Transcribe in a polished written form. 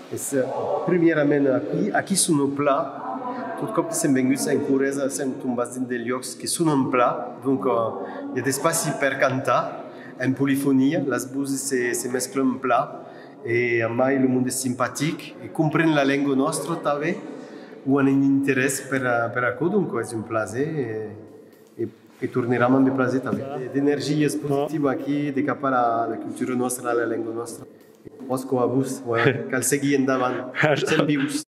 Primeirament, aqui són un pla. Tot cop que s'hem vengut en Coresa, s'hem tombat dins de llocs que són en pla. Donc, hi ha d'espai per cantar en polifonia. Les voces se mesclen en pla. E mai el món és simpàtic. E comprèn la llengua nostra també. Ho han interès per això, donc és un plaer. E tornarem amb plaer també. D'energies positives aquí, de cap a la cultura nostra, a la llengua nostra. Osco a vos, cal seguir endavant, sent vius.